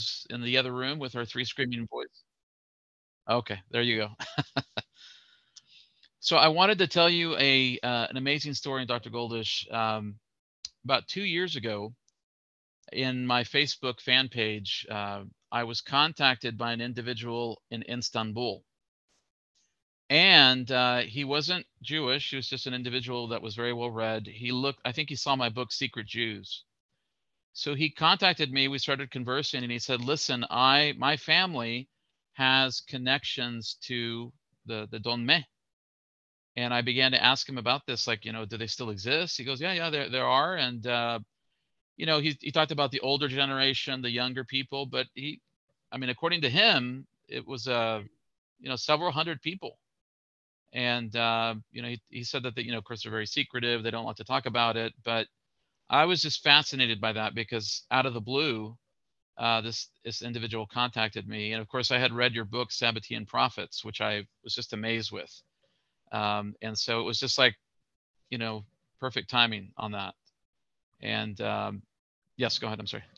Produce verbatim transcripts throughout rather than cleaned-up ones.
in the other room with our three screaming boys. Okay, there you go. So I wanted to tell you a uh, an amazing story, Doctor Goldish. Um, about two years ago, in my Facebook fan page, uh, I was contacted by an individual in Istanbul. And uh, he wasn't Jewish. He was just an individual that was very well read. He looked, I think he saw my book, Secret Jews. So he contacted me. We started conversing, and he said, listen, I my family has connections to the, the Donme. And I began to ask him about this, like, you know, do they still exist? He goes, yeah, yeah, there, there are. And, uh, you know, he, he talked about the older generation, the younger people, but he, I mean, according to him, it was, uh, you know, several hundred people. And, uh, you know, he, he said that, the, you know, of course, they're very secretive. They don't like to talk about it. But I was just fascinated by that because out of the blue, uh, this, this individual contacted me. And of course, I had read your book, Sabbatean Prophets, which I was just amazed with. Um, and so it was just like, you know, perfect timing on that. And um, yes, go ahead. I'm sorry.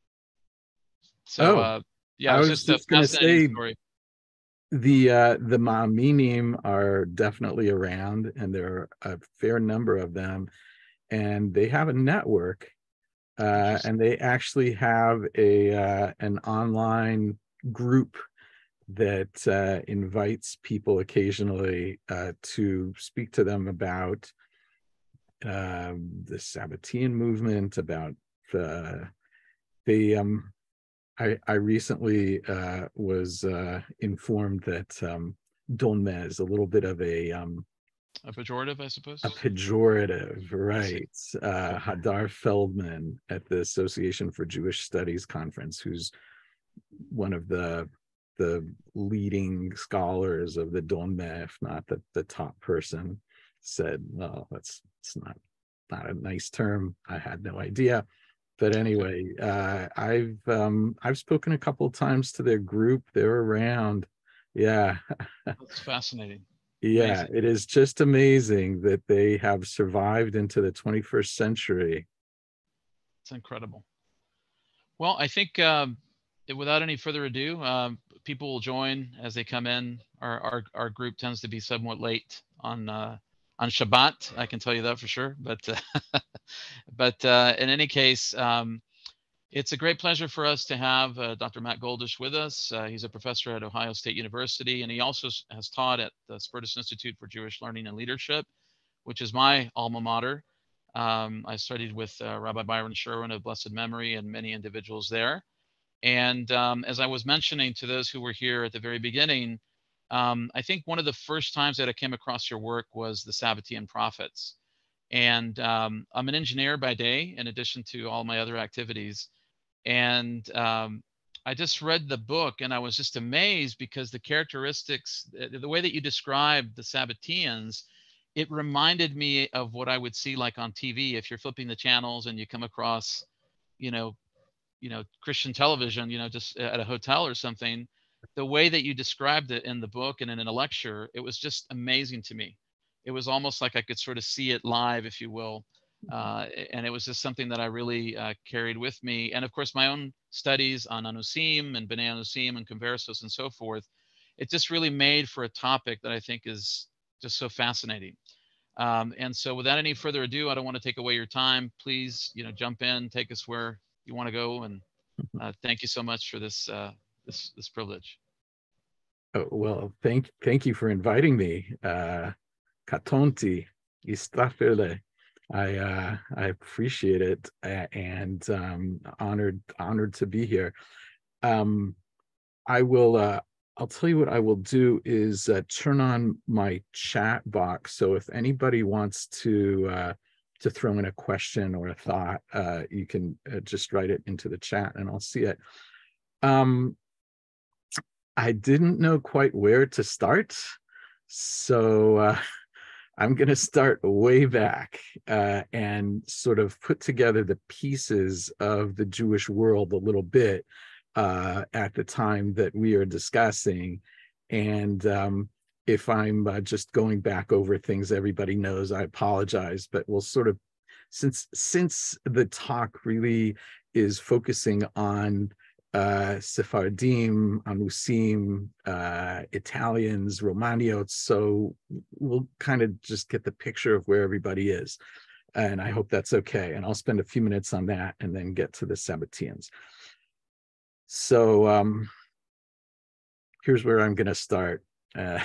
So, Oh, uh, yeah, it I was was just a just gonna fascinating say story. the uh the Ma'aminim are definitely around, and there are a fair number of them, and they have a network, uh, Interesting. and they actually have a uh, an online group that uh, invites people occasionally uh, to speak to them about uh, the Sabbatean movement, about uh, the um, I, I recently uh, was uh, informed that um, Dolme is a little bit of a um, A pejorative, I a suppose. pejorative, I see. right? Uh, Okay. Hadar Feldman at the Association for Jewish Studies conference, who's one of the the leading scholars of the Dolme, if not the, the top person, said, "Well, that's it's not not a nice term. I had no idea." But Okay. anyway, uh, I've um, I've spoken a couple of times to their group. They're around. Yeah, That's fascinating. yeah. Amazing. It is just amazing that they have survived into the twenty-first century. It's incredible. Well, I think um, without any further ado, um, people will join as they come in. Our, our, our group tends to be somewhat late on uh, on Shabbat. I can tell you that for sure. But uh, but uh, in any case, um, it's a great pleasure for us to have uh, Doctor Matt Goldish with us. Uh, he's a professor at Ohio State University, and he also has taught at the Spertus Institute for Jewish Learning and Leadership, which is my alma mater. Um, I studied with uh, Rabbi Byron Sherwin of blessed memory and many individuals there. And um, as I was mentioning to those who were here at the very beginning, um, I think one of the first times that I came across your work was the Sabbatean Prophets. And um, I'm an engineer by day, in addition to all my other activities. And um, I just read the book and I was just amazed because the characteristics, the way that you described the Sabbateans, it reminded me of what I would see like on T V. If you're flipping the channels and you come across, you know, you know, Christian television, you know, just at a hotel or something, the way that you described it in the book and in a lecture, it was just amazing to me. It was almost like I could sort of see it live, if you will. Uh, and it was just something that I really uh, carried with me. And of course, my own studies on Anusim and B'nai Anusim and Conversos and so forth, it just really made for a topic that I think is just so fascinating. Um, and so without any further ado, I don't want to take away your time. Please, you know, jump in, take us where you want to go. And uh, thank you so much for this, uh, this, this privilege. Oh, well, thank thank you for inviting me. Uh, Katonti, Istafele. I uh, I appreciate it, and um, honored honored to be here. Um, I will. Uh, I'll tell you what I will do is uh, turn on my chat box. So if anybody wants to uh, to throw in a question or a thought, uh, you can uh, just write it into the chat, and I'll see it. Um, I didn't know quite where to start, so uh, I'm going to start way back uh, and sort of put together the pieces of the Jewish world a little bit uh, at the time that we are discussing. And um, if I'm uh, just going back over things everybody knows, I apologize, but we'll sort of, since since the talk really is focusing on uh, Sephardim, Anusim, uh, Italians, Romaniotes. So we'll kind of just get the picture of where everybody is. And I hope that's okay. And I'll spend a few minutes on that and then get to the Sabbateans. So um, here's where I'm going to start. Uh,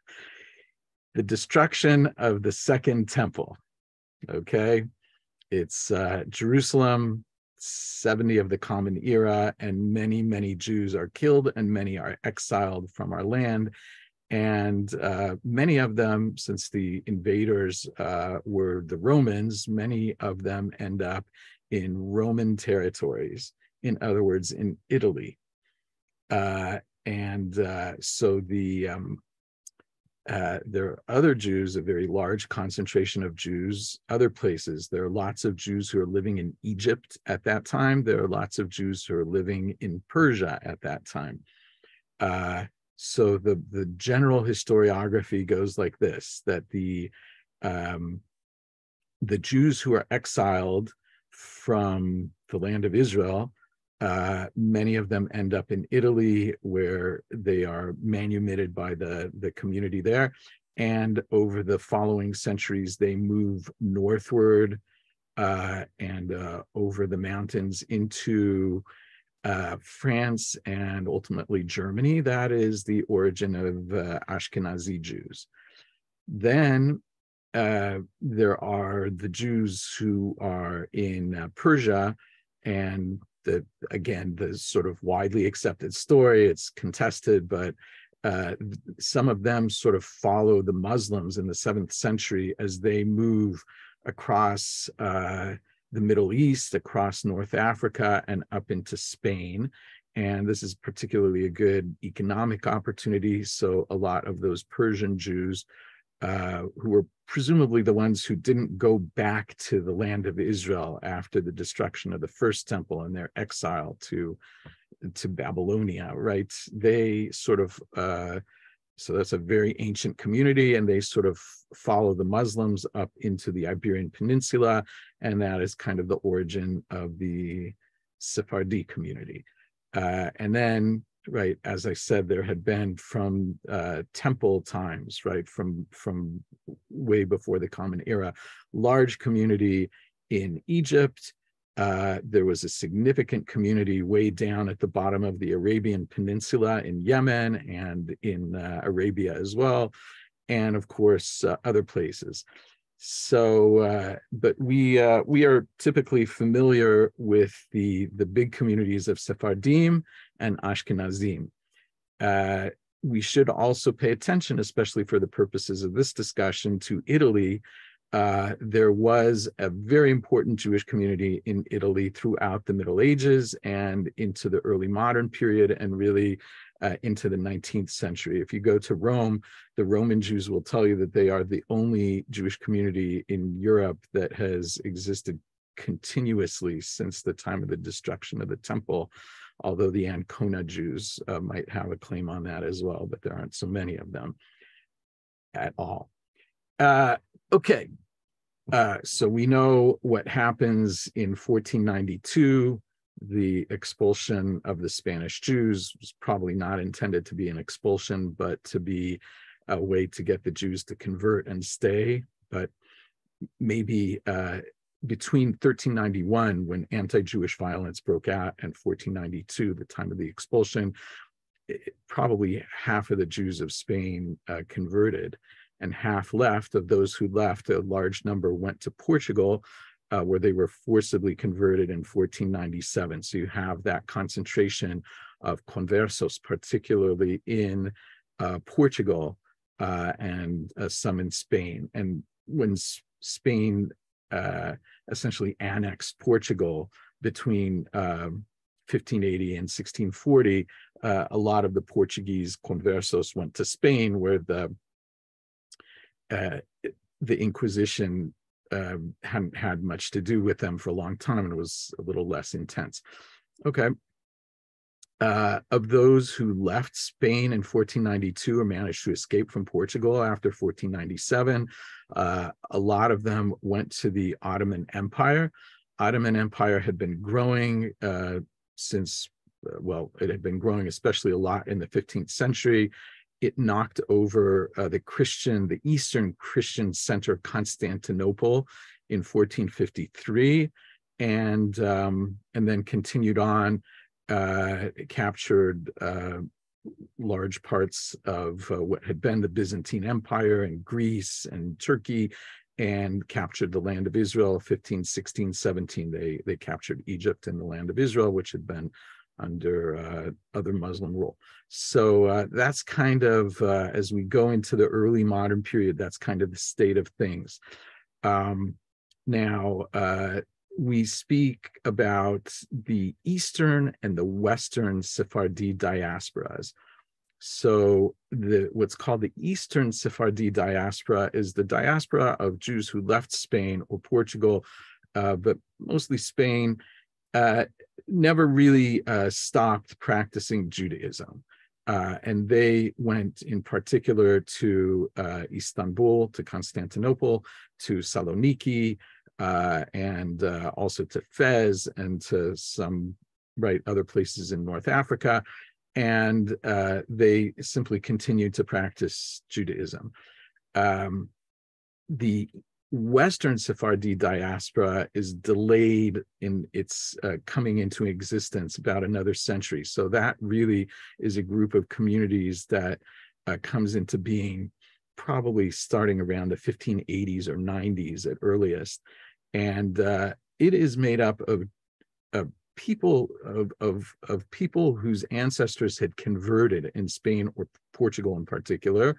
the destruction of the Second Temple. Okay. It's uh, Jerusalem, seventy of the Common Era, and many, many Jews are killed and many are exiled from our land. And uh, many of them, since the invaders uh, were the Romans, many of them end up in Roman territories, in other words, in Italy. Uh, and uh, so the um, uh, there are other Jews, a very large concentration of Jews, other places. There are lots of Jews who are living in Egypt at that time. There are lots of Jews who are living in Persia at that time. Uh, so the, the general historiography goes like this, that the, um, the Jews who are exiled from the land of Israel, Uh, many of them end up in Italy, where they are manumitted by the, the community there. And over the following centuries, they move northward uh, and uh, over the mountains into uh, France and ultimately Germany. That is the origin of uh, Ashkenazi Jews. Then uh, there are the Jews who are in uh, Persia, and the again, the sort of widely accepted story, it's contested, but uh, some of them sort of follow the Muslims in the seventh century as they move across uh, the Middle East, across North Africa, and up into Spain. And this is particularly a good economic opportunity. So a lot of those Persian Jews Uh, who were presumably the ones who didn't go back to the land of Israel after the destruction of the first temple and their exile to, to Babylonia, right? They sort of, uh, so that's a very ancient community, and they sort of follow the Muslims up into the Iberian Peninsula, and that is kind of the origin of the Sephardi community. Uh, and then right, as I said, there had been from uh, temple times, right, from, from way before the Common Era, large community in Egypt. Uh, there was a significant community way down at the bottom of the Arabian Peninsula in Yemen and in uh, Arabia as well, and of course, uh, other places. So, uh, but we uh, we are typically familiar with the, the big communities of Sephardim and Ashkenazim. Uh, we should also pay attention, especially for the purposes of this discussion, to Italy. Uh, there was a very important Jewish community in Italy throughout the Middle Ages and into the early modern period, and really uh, into the nineteenth century. If you go to Rome, the Roman Jews will tell you that they are the only Jewish community in Europe that has existed continuously since the time of the destruction of the temple, although the Ancona Jews uh, might have a claim on that as well, but there aren't so many of them at all. Uh, okay, uh, so we know what happens in fourteen ninety-two. The expulsion of the Spanish Jews was probably not intended to be an expulsion, but to be a way to get the Jews to convert and stay. But maybe uh, between thirteen ninety-one, when anti-Jewish violence broke out, and fourteen ninety-two, the time of the expulsion, it, probably half of the Jews of Spain uh, converted, and half left. Of those who left, a large number went to Portugal, uh, where they were forcibly converted in fourteen ninety-seven. So you have that concentration of conversos, particularly in uh, Portugal uh, and uh, some in Spain. And when S Spain uh, essentially annexed Portugal between um, fifteen eighty and sixteen forty, uh, a lot of the Portuguese conversos went to Spain, where the Uh, the Inquisition um, hadn't had much to do with them for a long time, and it was a little less intense. Okay. Uh, of those who left Spain in fourteen ninety-two or managed to escape from Portugal after fourteen ninety-seven, uh, a lot of them went to the Ottoman Empire. Ottoman Empire had been growing uh, since uh, well, it had been growing especially a lot in the fifteenth century. It knocked over uh, the Christian, the Eastern Christian center of Constantinople in fourteen fifty-three, and um, and then continued on, uh, captured uh, large parts of uh, what had been the Byzantine Empire and Greece and Turkey, and captured the land of Israel. fifteen sixteen, seventeen, they they captured Egypt and the land of Israel, which had been under uh, other Muslim rule. So uh, that's kind of, uh, as we go into the early modern period, that's kind of the state of things. Um, now, uh, we speak about the Eastern and the Western Sephardi diasporas. So the what's called the Eastern Sephardi diaspora is the diaspora of Jews who left Spain or Portugal, uh, but mostly Spain, uh, never really uh, stopped practicing Judaism. Uh, and they went in particular to uh, Istanbul, to Constantinople, to Saloniki, uh, and uh, also to Fez and to some right other places in North Africa. And uh, they simply continued to practice Judaism. Um, the Western Sephardi diaspora is delayed in its uh, coming into existence about another century. So that really is a group of communities that uh, comes into being probably starting around the fifteen eighties or nineties at earliest. And uh, it is made up of, of people of, of, of people whose ancestors had converted in Spain or Portugal in particular,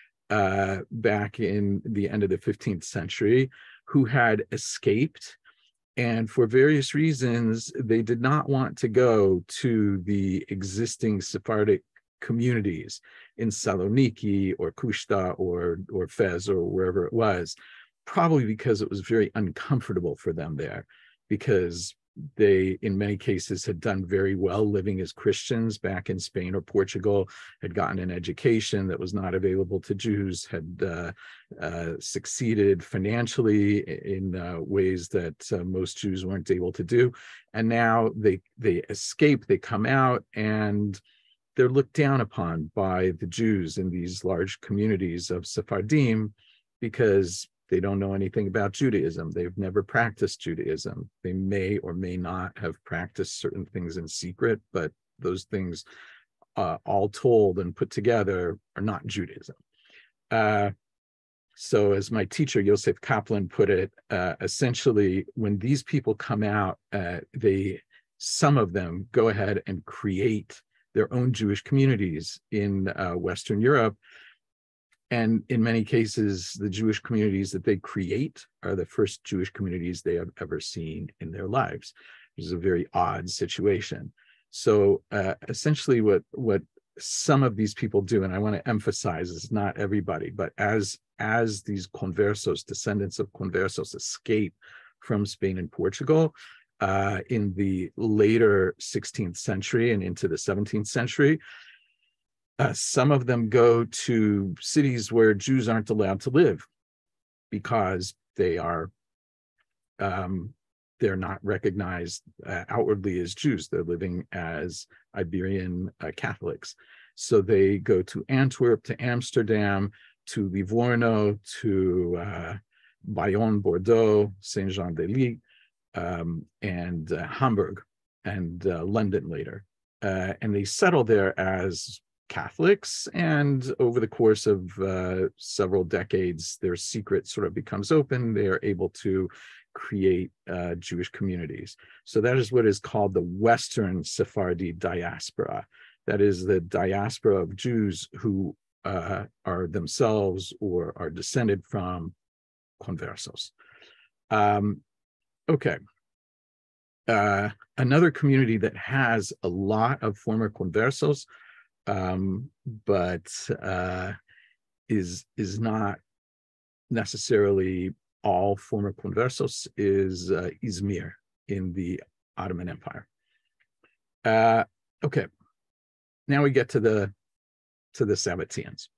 uh, back in the end of the fifteenth century, who had escaped. And for various reasons, they did not want to go to the existing Sephardic communities in Saloniki or Kushta or, or Fez or wherever it was, probably because it was very uncomfortable for them there, because they, in many cases, had done very well living as Christians back in Spain or Portugal, had gotten an education that was not available to Jews, had uh, uh, succeeded financially in uh, ways that uh, most Jews weren't able to do. And now they, they escape, they come out, and they're looked down upon by the Jews in these large communities of Sephardim because they don't know anything about Judaism. They've never practiced Judaism. They may or may not have practiced certain things in secret, but those things, uh, all told and put together, are not Judaism. Uh, so as my teacher, Yosef Kaplan, put it, uh, essentially, when these people come out, uh, they, some of them go ahead and create their own Jewish communities in uh, Western Europe. And in many cases, the Jewish communities that they create are the first Jewish communities they have ever seen in their lives, which is a very odd situation. So uh, essentially what, what some of these people do, and I want to emphasize, is not everybody, but as, as these conversos, descendants of conversos, escape from Spain and Portugal uh, in the later sixteenth century and into the seventeenth century, Uh, some of them go to cities where Jews aren't allowed to live because they are, um, they're not recognized uh, outwardly as Jews. They're living as Iberian uh, Catholics. So they go to Antwerp, to Amsterdam, to Livorno, to uh, Bayonne, Bordeaux, Saint-Jean-de-Luz, um, and uh, Hamburg, and uh, London later. Uh, and they settle there as Catholics, and over the course of uh, several decades, their secret sort of becomes open. They are able to create uh, Jewish communities. So that is what is called the Western Sephardi diaspora. That is the diaspora of Jews who uh, are themselves or are descended from conversos. Um, okay. Uh, another community that has a lot of former conversos, Um, but uh, is is not necessarily all former conversos, is uh, Izmir in the Ottoman Empire. Uh, okay, now we get to the to the Sabbateans.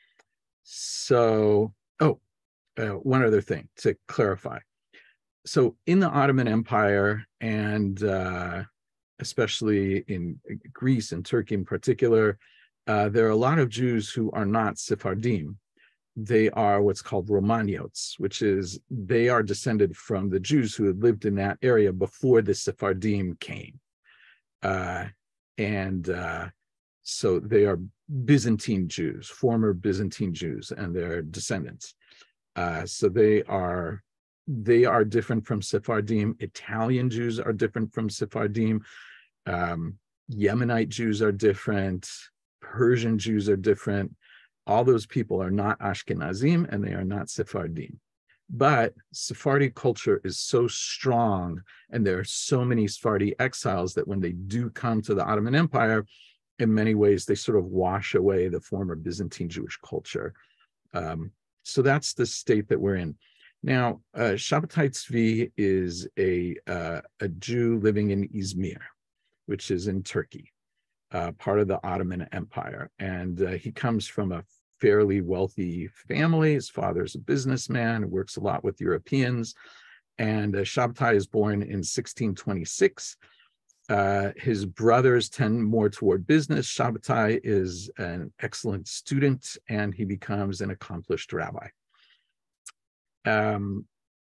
So, oh, uh, one other thing to clarify. So, in the Ottoman Empire and uh, especially in Greece and Turkey in particular, uh, there are a lot of Jews who are not Sephardim. They are what's called Romaniotes, which is they are descended from the Jews who had lived in that area before the Sephardim came. Uh, and uh, so they are Byzantine Jews, former Byzantine Jews, and their descendants. Uh, so they are they are different from Sephardim. Italian Jews are different from Sephardim. Um, Yemenite Jews are different. Persian Jews are different. All those people are not Ashkenazim and they are not Sephardim. But Sephardi culture is so strong, and there are so many Sephardi exiles that when they do come to the Ottoman Empire, in many ways, they sort of wash away the former Byzantine Jewish culture. Um, so that's the state that we're in. Now, uh, Shabbatai Tzvi is a, uh, a Jew living in Izmir, which is in Turkey, uh, part of the Ottoman Empire. And uh, he comes from a fairly wealthy family. His father's a businessman, works a lot with Europeans. And uh, Shabbatai is born in sixteen twenty-six. Uh, his brothers tend more toward business. Shabbatai is an excellent student, and he becomes an accomplished rabbi. Um,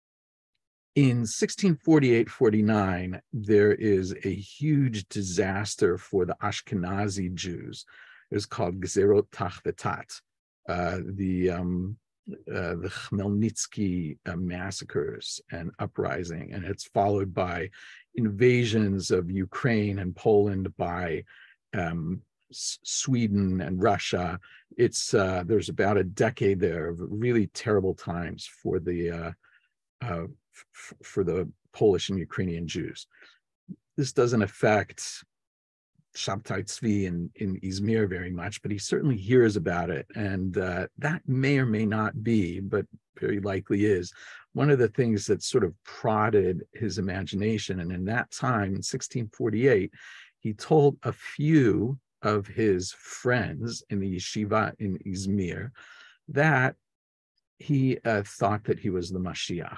in sixteen forty-eight forty-nine, there is a huge disaster for the Ashkenazi Jews. It was called Gezerot Tachvetat, uh, the um, uh, the Khmelnytsky uh, massacres and uprising, and it's followed by invasions of Ukraine and Poland by um, Sweden and Russia. It's uh, there's about a decade there of really terrible times for the uh, uh, f- for the Polish and Ukrainian Jews. This doesn't affect Shabbatai Tzvi in, in Izmir very much, but he certainly hears about it, and uh, that may or may not be, but very likely is, one of the things that sort of prodded his imagination. And in that time, in sixteen forty-eight, he told a few of his friends in the yeshiva in Izmir that he uh, thought that he was the Mashiach.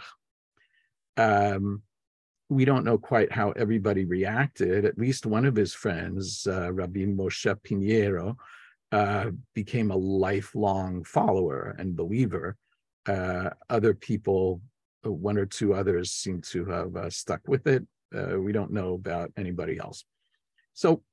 Um, we don't know quite how everybody reacted. At least one of his friends, uh, Rabbi Moshe Pinheiro, uh, became a lifelong follower and believer. Uh, other people, one or two others, seem to have uh, stuck with it. Uh, we don't know about anybody else. So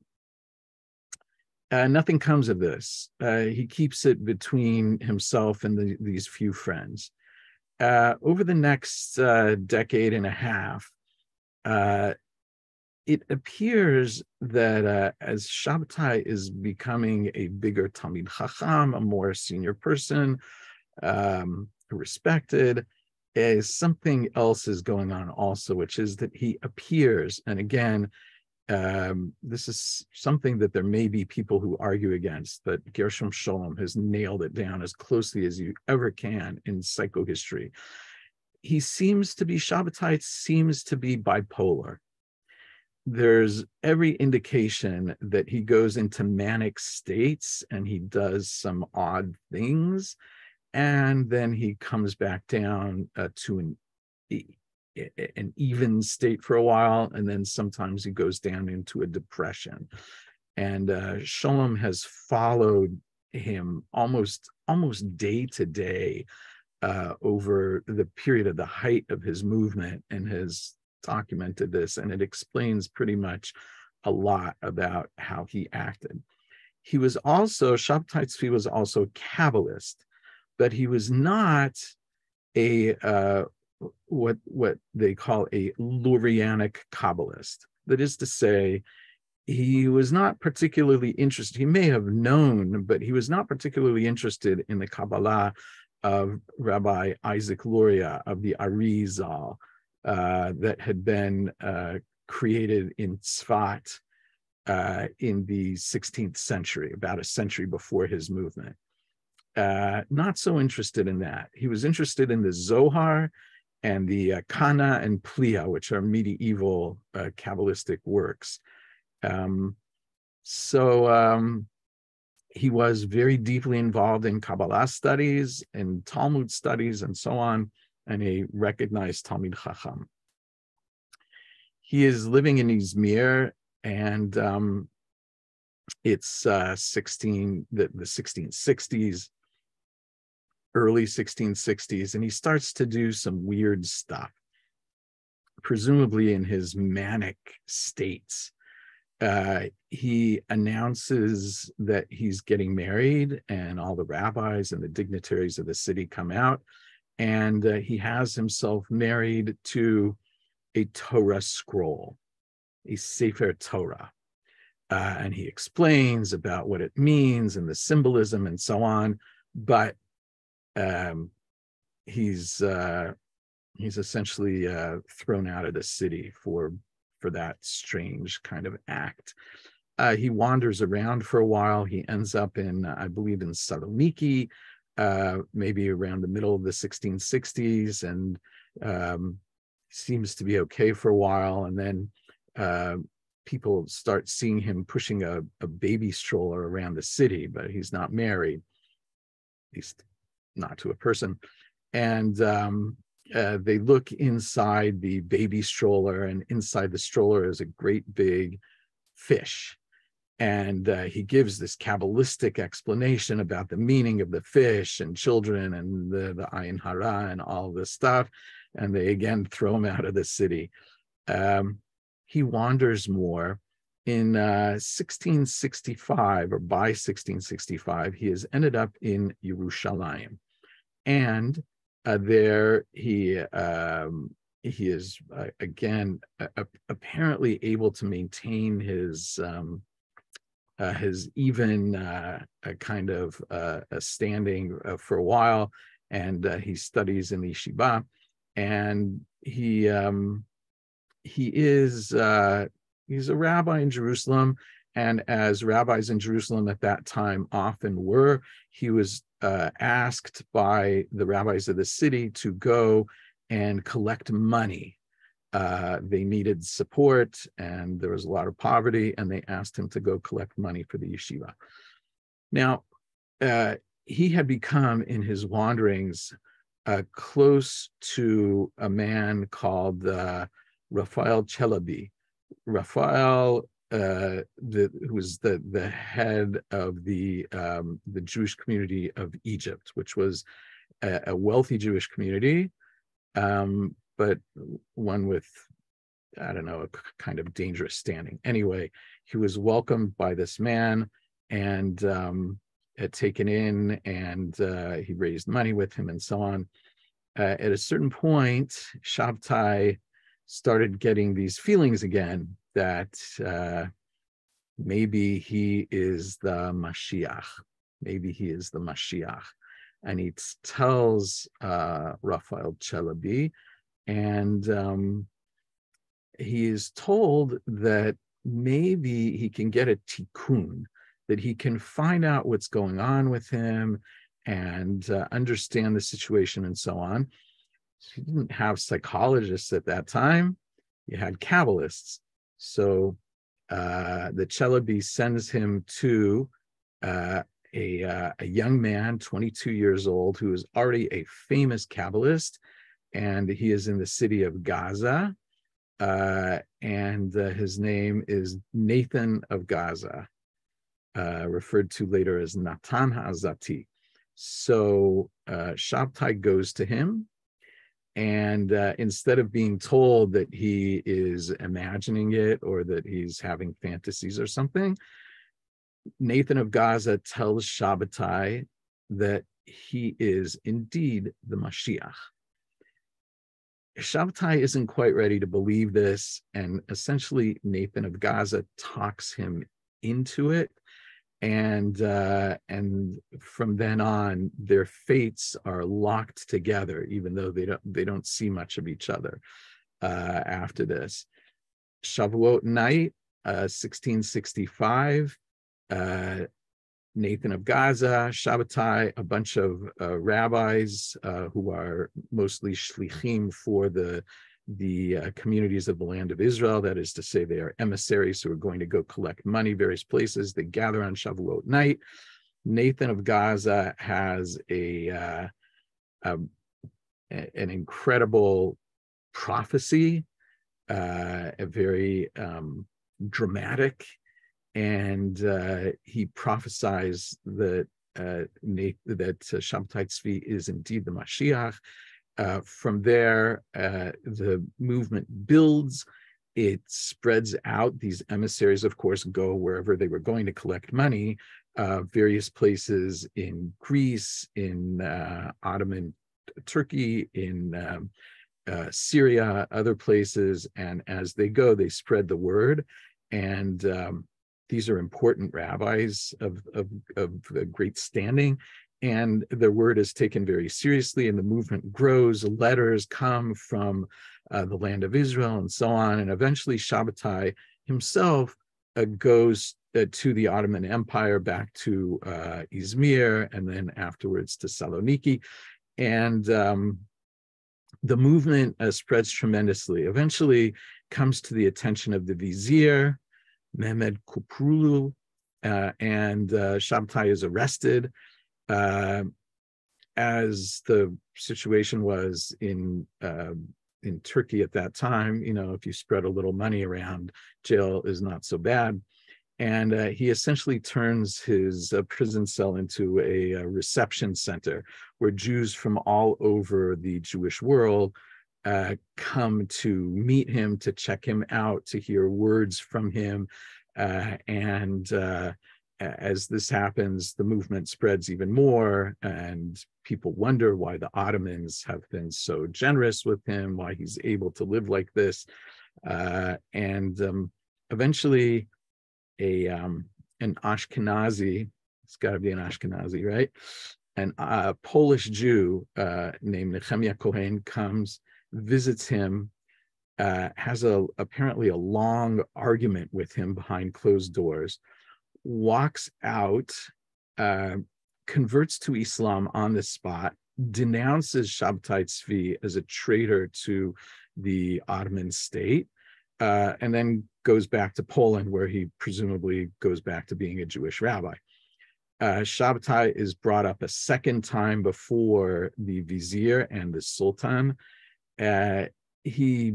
uh, nothing comes of this. Uh, he keeps it between himself and the, these few friends. Uh, over the next uh, decade and a half, uh, it appears that uh, as Shabbatai is becoming a bigger Talmid Chacham, a more senior person, um, respected, uh, something else is going on also, which is that he appears, and again, um, this is something that there may be people who argue against, but Gershom Scholem has nailed it down as closely as you ever can in psychohistory. He seems to be, Shabbatai seems to be bipolar. There's every indication that he goes into manic states and he does some odd things, and then he comes back down uh, to an, an even state for a while, and then sometimes he goes down into a depression. And uh, Scholem has followed him almost, almost day to day uh, over the period of the height of his movement, and has documented this, and it explains pretty much a lot about how he acted. He was also, Shabbatai Tzvi was also a Kabbalist, but he was not a uh, what what they call a Lurianic Kabbalist. That is to say, he was not particularly interested, he may have known, but he was not particularly interested in the Kabbalah of Rabbi Isaac Luria of the Arizal, uh, that had been uh, created in Tzfat uh, in the sixteenth century, about a century before his movement. Uh, not so interested in that. He was interested in the Zohar and the uh, Kana and Plia, which are medieval uh, Kabbalistic works. Um, so um, he was very deeply involved in Kabbalah studies and Talmud studies and so on, and a recognized Talmid Chacham. He is living in Izmir And um, it's uh, sixteen the, the sixteen sixties, early sixteen sixties, and he starts to do some weird stuff, presumably in his manic states. Uh, he announces that he's getting married, and all the rabbis and the dignitaries of the city come out, and uh, he has himself married to a Torah scroll, a Sefer Torah. Uh, and he explains about what it means and the symbolism and so on, but um, he's uh, he's essentially uh, thrown out of the city for for that strange kind of act. Uh, he wanders around for a while. He ends up in, I believe, in Saloniki, uh, maybe around the middle of the sixteen sixties, and um, seems to be okay for a while. And then uh, people start seeing him pushing a, a baby stroller around the city, but he's not married, at least not to a person. And um, Uh, they look inside the baby stroller, and inside the stroller is a great big fish. And uh, he gives this Kabbalistic explanation about the meaning of the fish and children and the, the Ayin Hara and all this stuff. And they again throw him out of the city. Um, he wanders more. In uh, sixteen sixty-five, or by sixteen sixty-five, he has ended up in Yerushalayim. And Uh, there he um, he is uh, again uh, apparently able to maintain his um, uh, his even uh, a kind of uh, a standing uh, for a while, and uh, he studies in the yeshiva, and he um, he is uh, he's a rabbi in Jerusalem. And as rabbis in Jerusalem at that time often were, he was uh, asked by the rabbis of the city to go and collect money. Uh, they needed support, and there was a lot of poverty, and they asked him to go collect money for the yeshiva. Now, uh, he had become, in his wanderings, uh, close to a man called uh, Raphael Chalabi. Raphael Uh, the, who was the the head of the um, the Jewish community of Egypt, which was a, a wealthy Jewish community, um, but one with, I don't know, a kind of dangerous standing. Anyway, he was welcomed by this man and um, had taken in, and uh, he raised money with him and so on. Uh, at a certain point, Shabtai started getting these feelings again that uh, maybe he is the Mashiach. Maybe he is the Mashiach. And he tells uh, Raphael Chalabi, and um, he is told that maybe he can get a tikkun, that he can find out what's going on with him and uh, understand the situation and so on. He didn't have psychologists at that time. You had Kabbalists. So uh, the Chalabi sends him to uh, a, uh, a young man, twenty-two years old, who is already a famous Kabbalist, and he is in the city of Gaza, uh, and uh, his name is Nathan of Gaza, uh, referred to later as Natan HaZati. So uh, Shabtai goes to him, and uh, instead of being told that he is imagining it or that he's having fantasies or something, Nathan of Gaza tells Shabtai that he is indeed the Mashiach. Shabtai isn't quite ready to believe this, and essentially Nathan of Gaza talks him into it. And uh, and from then on, their fates are locked together, even though they don't they don't see much of each other uh, after this. Shavuot night, uh, sixteen sixty-five, uh, Nathan of Gaza, Shabbatai, a bunch of uh, rabbis uh, who are mostly shlichim for the the uh, communities of the land of Israel. That is to say, they are emissaries who are going to go collect money various places. They gather on Shavuot night. Nathan of Gaza has a, uh, a an incredible prophecy, uh, a very um, dramatic, and uh, he prophesies that uh, that uh, Shabtai Tzvi is indeed the Mashiach. Uh, from there, uh, the movement builds. It spreads out. These emissaries, of course, go wherever they were going to collect money, uh, various places in Greece, in uh, Ottoman Turkey, in um, uh, Syria, other places. And as they go, they spread the word. And um, these are important rabbis of, of, of great standing. And the word is taken very seriously, and the movement grows. Letters come from uh, the land of Israel and so on. And eventually Shabbatai himself uh, goes uh, to the Ottoman Empire, back to uh, Izmir, and then afterwards to Saloniki. And um, the movement uh, spreads tremendously. Eventually comes to the attention of the vizier, Mehmed Kuprulu, uh, and uh, Shabbatai is arrested. Uh, as the situation was in uh, in Turkey at that time, you know, if you spread a little money around, jail is not so bad. And uh, he essentially turns his uh, prison cell into a, a reception center where Jews from all over the Jewish world uh, come to meet him, to check him out, to hear words from him. Uh, and uh, as this happens, the movement spreads even more, and people wonder why the Ottomans have been so generous with him, why he's able to live like this. Uh, and um, eventually, a um, an Ashkenazi, it's got to be an Ashkenazi, right? An uh, Polish Jew uh, named Nehemiah Cohen comes, visits him, uh, has a apparently a long argument with him behind closed doors, walks out, uh, converts to Islam on the spot, denounces Shabtai Tzvi as a traitor to the Ottoman state, uh, and then goes back to Poland, where he presumably goes back to being a Jewish rabbi. Uh, Shabtai is brought up a second time before the vizier and the sultan. Uh, he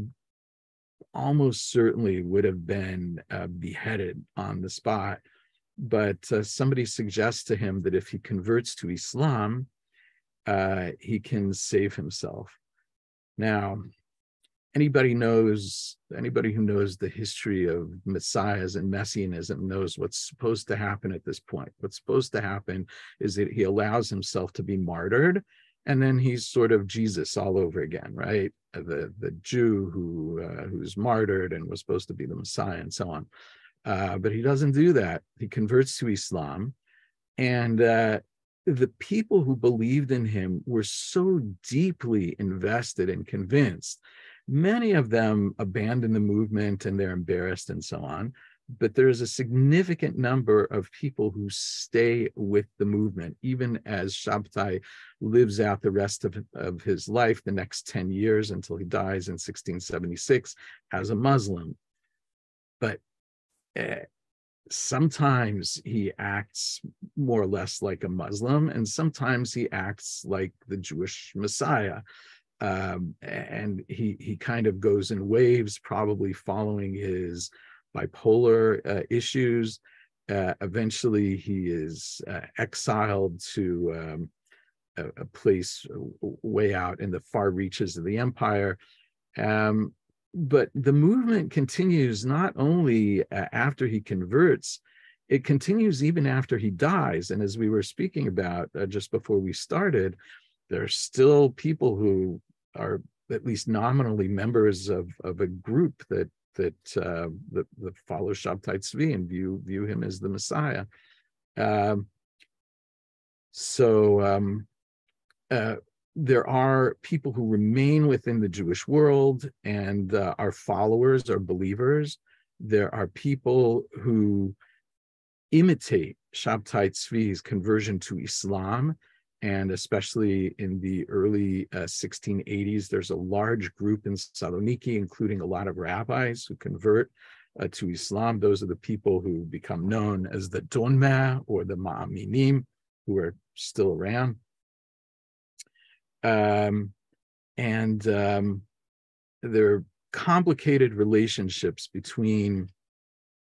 almost certainly would have been uh, beheaded on the spot, but uh, somebody suggests to him that if he converts to Islam, uh, he can save himself. Now, anybody knows, anybody who knows the history of messiahs and messianism knows what's supposed to happen at this point. What's supposed to happen is that he allows himself to be martyred, and then he's sort of Jesus all over again, right? The, the Jew who uh, who's martyred and was supposed to be the Messiah and so on. Uh, but he doesn't do that. He converts to Islam, and uh, the people who believed in him were so deeply invested and convinced. Many of them abandon the movement and they're embarrassed and so on. But there's a significant number of people who stay with the movement, even as Shabtai lives out the rest of, of his life, the next ten years until he dies in sixteen seventy-six as a Muslim. But uh, sometimes he acts more or less like a Muslim, and sometimes he acts like the Jewish Messiah. Um, and he he kind of goes in waves, probably following his bipolar uh, issues. Uh, eventually, he is uh, exiled to um, a, a place way out in the far reaches of the empire. Um, but the movement continues not only uh, after he converts, it continues even after he dies. And as we were speaking about uh, just before we started, there are still people who are at least nominally members of, of a group that that uh, that, that follow Shabtai Tzvi and view view him as the Messiah. Um, so um, uh, there are people who remain within the Jewish world and uh, are followers, are believers. There are people who imitate Shabtai Tzvi's conversion to Islam. And especially in the early uh, sixteen eighties, there's a large group in Saloniki, including a lot of rabbis who convert uh, to Islam. Those are the people who become known as the Donmeh or the Ma'aminim, who are still around. Um, and um, there are complicated relationships between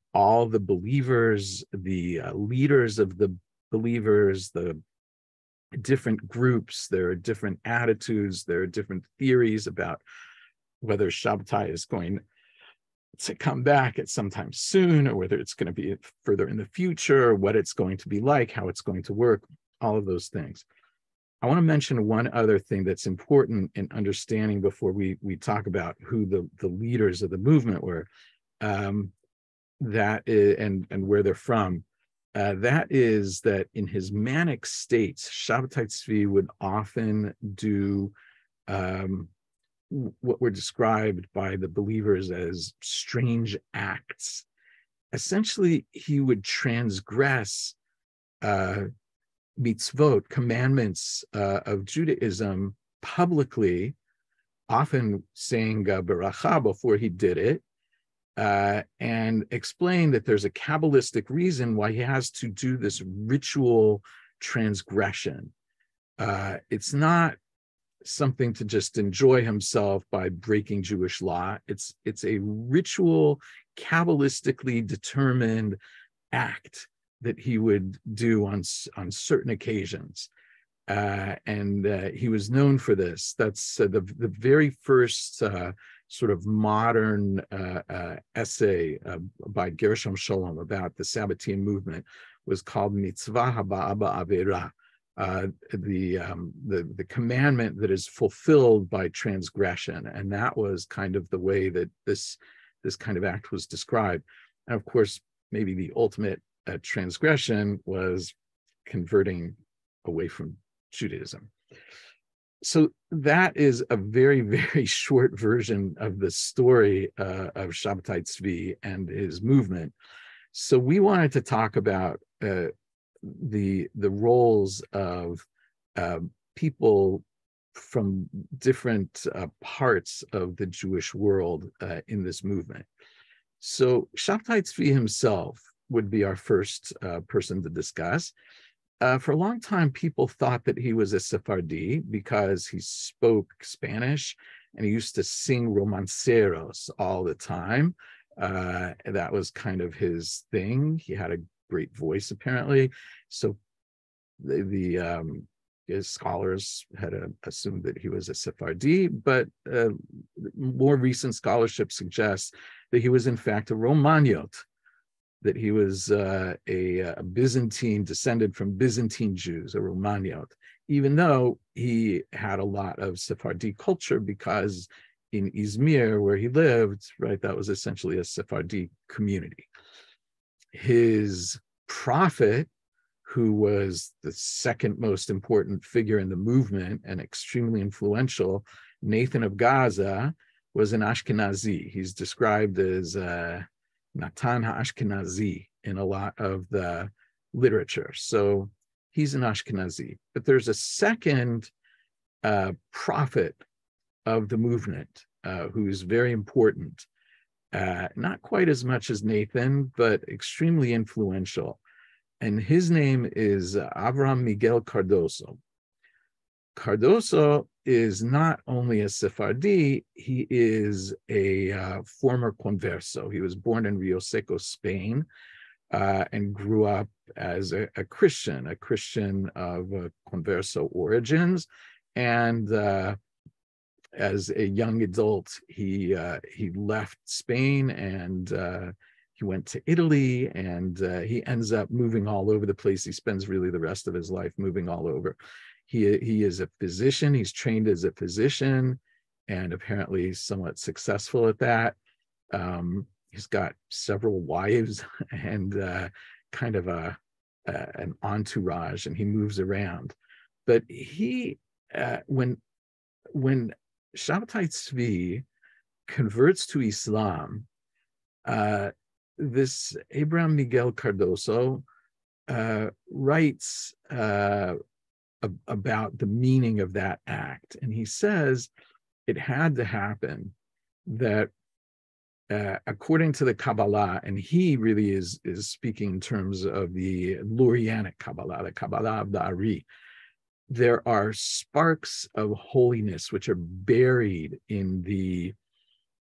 all the believers, the uh, leaders of the believers, the different groups, there are different attitudes, there are different theories about whether Shabbatai is going to come back at some time soon, or whether it's going to be further in the future, what it's going to be like, how it's going to work, all of those things. I want to mention one other thing that's important in understanding before we, we talk about who the, the leaders of the movement were, um, that is, and, and where they're from. Uh, that is that in his manic states, Shabbatai Tzvi would often do um, what were described by the believers as strange acts. Essentially, he would transgress uh, mitzvot, commandments uh, of Judaism publicly, often saying uh, beracha before he did it, uh, and explain that there's a Kabbalistic reason why he has to do this ritual transgression. Uh, it's not something to just enjoy himself by breaking Jewish law. It's, it's a ritual, Kabbalistically determined act that he would do on, on certain occasions. Uh, and uh, he was known for this. That's uh, the, the very first uh, sort of modern uh, uh, essay uh, by Gershom Sholem about the Sabbatean movement was called Mitzvah Haba Ba'avera, uh, the, um, the, the commandment that is fulfilled by transgression. And that was kind of the way that this, this kind of act was described. And of course, maybe the ultimate uh, transgression was converting away from Judaism. So that is a very, very short version of the story uh, of Shabbatai Tzvi and his movement. So we wanted to talk about uh, the, the roles of uh, people from different uh, parts of the Jewish world uh, in this movement. So Shabbatai Tzvi himself would be our first uh, person to discuss. Uh, for a long time, people thought that he was a Sephardi because he spoke Spanish and he used to sing romanceros all the time. Uh, that was kind of his thing. He had a great voice, apparently. So the, the um, his scholars had uh, assumed that he was a Sephardi, but uh, more recent scholarship suggests that he was in fact a Romaniot, that he was uh, a, a Byzantine, descended from Byzantine Jews, a Romaniot, even though he had a lot of Sephardi culture because in Izmir, where he lived, right, that was essentially a Sephardi community. His prophet, who was the second most important figure in the movement and extremely influential, Nathan of Gaza, was an Ashkenazi. He's described as uh, Natan HaAshkenazi in a lot of the literature. So he's an Ashkenazi. But there's a second uh, prophet of the movement uh, who's very important. Uh, not quite as much as Nathan, but extremely influential. And his name is Avraham Miguel Cardoso. Cardoso is not only a Sephardi, he is a uh, former converso. He was born in Rio Seco, Spain, uh, and grew up as a, a Christian, a Christian of uh, converso origins. And uh, as a young adult, he, uh, he left Spain and uh, he went to Italy, and uh, he ends up moving all over the place. He spends really the rest of his life moving all over. He, he is a physician. He's trained as a physician and apparently somewhat successful at that. Um, he's got several wives and uh, kind of a, uh, an entourage, and he moves around. But he, uh, when, when Shabbatai Tzvi converts to Islam, uh, this Abraham Miguel Cardoso uh, writes uh, about the meaning of that act. And he says it had to happen that uh, according to the Kabbalah, and he really is, is speaking in terms of the Lurianic Kabbalah, the Kabbalah of the Ari, there are sparks of holiness which are buried in the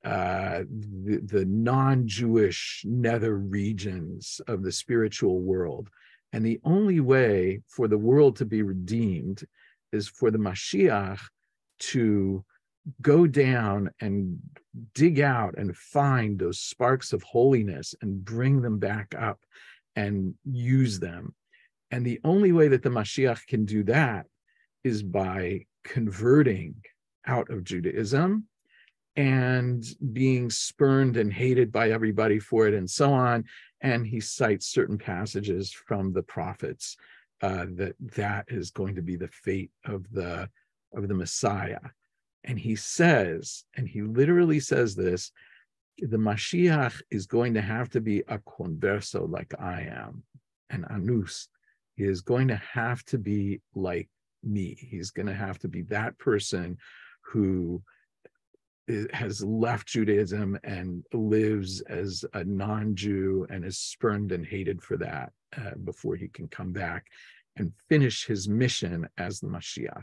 uh, the, the non-Jewish nether regions of the spiritual world. And the only way for the world to be redeemed is for the Mashiach to go down and dig out and find those sparks of holiness and bring them back up and use them. And the only way that the Mashiach can do that is by converting out of Judaism and being spurned and hated by everybody for it and so on. And he cites certain passages from the prophets uh, that that is going to be the fate of the, of the Messiah. And he says, and he literally says this, the Mashiach is going to have to be a converso like I am, an anus. He is going to have to be like me. He's going to have to be that person who has left Judaism and lives as a non-Jew and is spurned and hated for that uh, before he can come back and finish his mission as the Mashiach.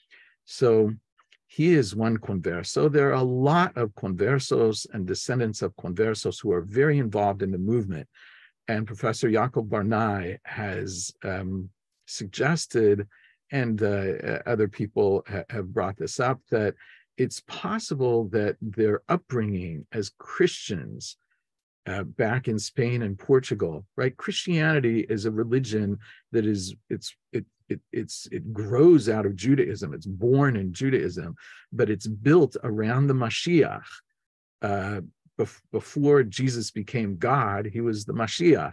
So he is one converso. There are a lot of conversos and descendants of conversos who are very involved in the movement. And Professor Yaakov Barnai has um, suggested, and uh, other people ha have brought this up, that it's possible that their upbringing as Christians uh, back in Spain and Portugal, right? Christianity is a religion that is, it's, it, it, it's, it grows out of Judaism. It's born in Judaism, but it's built around the Mashiach. Uh, bef before Jesus became God, he was the Mashiach.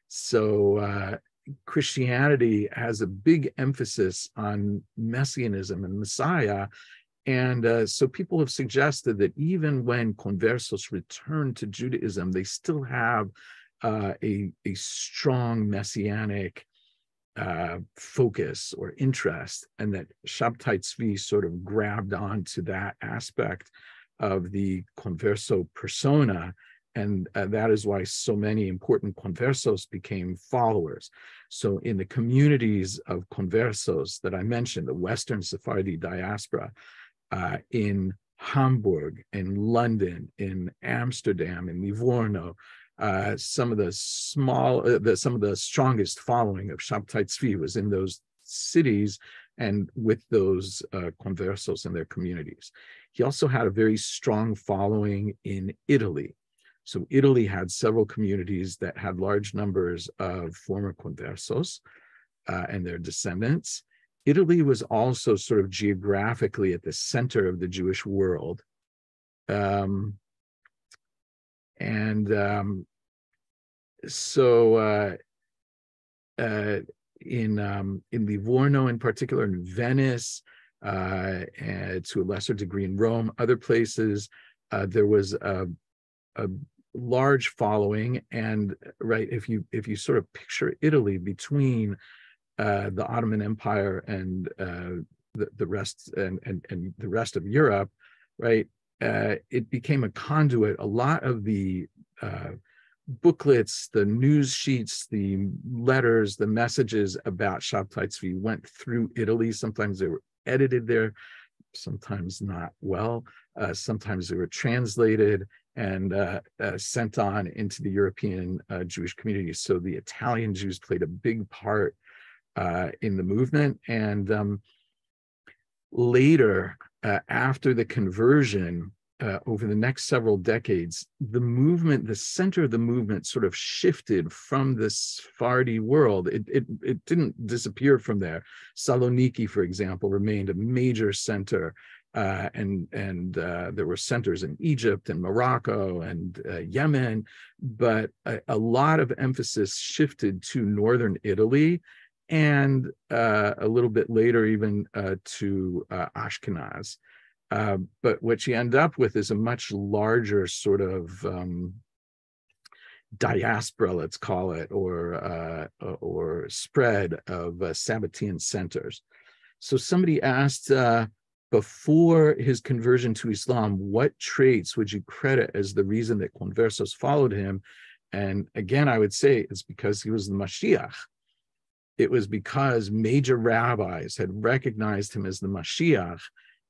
So uh, Christianity has a big emphasis on messianism and Messiah. And uh, so people have suggested that even when conversos return to Judaism, they still have uh, a, a strong messianic uh, focus or interest, and that Shabtai Tzvi sort of grabbed onto that aspect of the converso persona. And uh, that is why so many important conversos became followers. So in the communities of conversos that I mentioned, the Western Sephardi diaspora, Uh, in Hamburg, in London, in Amsterdam, in Livorno, uh, some of the small, uh, the, some of the strongest following of Shabtai Tzvi was in those cities and with those uh, conversos in their communities. He also had a very strong following in Italy. So Italy had several communities that had large numbers of former conversos uh, and their descendants. Italy was also sort of geographically at the center of the Jewish world. Um, and um, so uh, uh, in, um, in Livorno in particular, in Venice, uh, and to a lesser degree in Rome, other places, uh, there was a, a large following. And right, if you, if you sort of picture Italy between Uh, the Ottoman Empire and uh, the, the rest and, and, and the rest of Europe, right? Uh, it became a conduit. A lot of the uh, booklets, the news sheets, the letters, the messages about Shabtai Tzvi went through Italy. Sometimes they were edited there, sometimes not well. Uh, sometimes they were translated and uh, uh, sent on into the European uh, Jewish community. So the Italian Jews played a big part Uh, in the movement. And um, later, uh, after the conversion, uh, over the next several decades, the movement, the center of the movement sort of shifted from the Sephardi world. It, it, it didn't disappear from there. Saloniki, for example, remained a major center. Uh, and and uh, there were centers in Egypt and Morocco and uh, Yemen, but a, a lot of emphasis shifted to northern Italy, and uh, a little bit later even uh, to uh, Ashkenaz. Uh, but what you end up with is a much larger sort of um, diaspora, let's call it, or, uh, or spread of uh, Sabbatean centers. So somebody asked, uh, before his conversion to Islam, what traits would you credit as the reason that conversos followed him? And again, I would say it's because he was the Mashiach. It was because major rabbis had recognized him as the Mashiach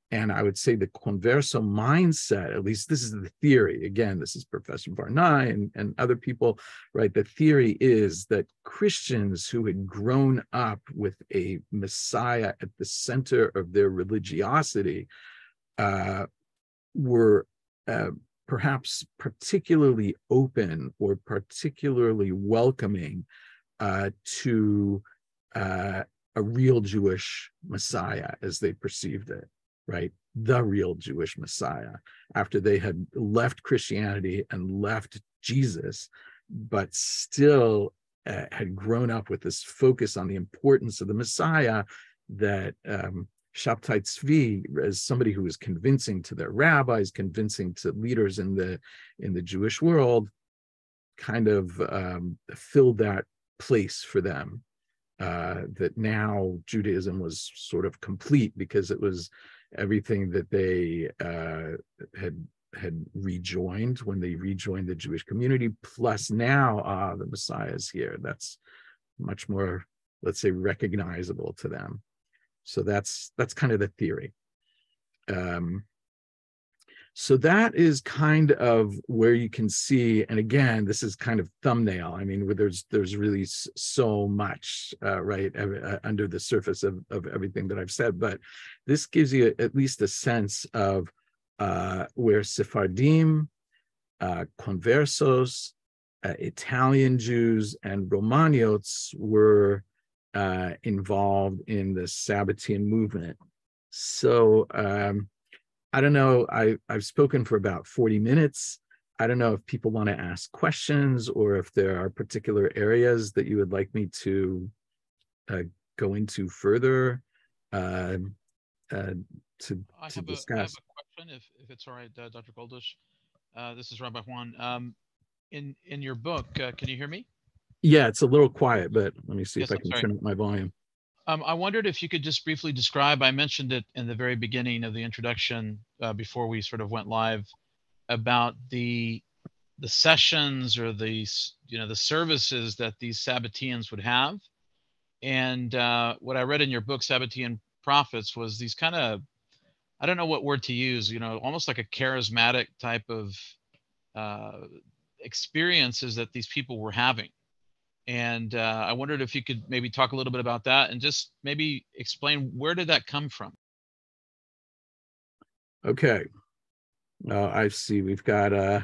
And I would say the converso mindset, at least this is the theory. Again, this is Professor Barnai and, and other people, right? The theory is that Christians who had grown up with a Messiah at the center of their religiosity uh, were uh, perhaps particularly open or particularly welcoming uh, to uh, a real Jewish Messiah as they perceived it. Right, the real Jewish Messiah, after they had left Christianity and left Jesus, but still uh, had grown up with this focus on the importance of the Messiah, that um, Shabtai Tzvi, as somebody who was convincing to their rabbis, convincing to leaders in the in the Jewish world, kind of um, filled that place for them. Uh, that now Judaism was sort of complete because it was everything that they uh, had had rejoined when they rejoined the Jewish community. Plus now, ah, the Messiah is here. That's much more, let's say, recognizable to them. So that's that's kind of the theory. Um, so that is kind of where you can see, and again, this is kind of thumbnail. I mean, there's there's really so much, uh, right, uh, under the surface of, of everything that I've said, but this gives you at least a sense of uh, where Sephardim, uh, Conversos, uh, Italian Jews, and Romaniotes were uh, involved in the Sabbatean movement. So, um, I don't know, I, I've spoken for about forty minutes. I don't know if people want to ask questions or if there are particular areas that you would like me to uh, go into further uh, uh, to, I to have a, discuss. I have a question, if, if it's all right, uh, Doctor Goldish. Uh, this is Rabbi Juan. Um, in, in your book, uh, can you hear me? Yeah, it's a little quiet, but let me see Yes, if I I'm can sorry. turn up my volume. Um, I wondered if you could just briefly describe, I mentioned it in the very beginning of the introduction uh, before we sort of went live, about the the sessions or the, you know, the services that these Sabbateans would have. And uh, what I read in your book, Sabbatean Prophets, was these kind of, I don't know what word to use, you know, almost like a charismatic type of uh, experiences that these people were having. And uh, I wondered if you could maybe talk a little bit about that and just maybe explain, where did that come from? Okay. Uh, I see we've got uh,